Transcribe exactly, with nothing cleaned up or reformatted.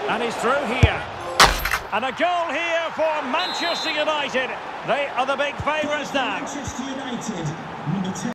And he's through here. And a goal here for Manchester United. They are the big favourites now. Manchester United, number ten.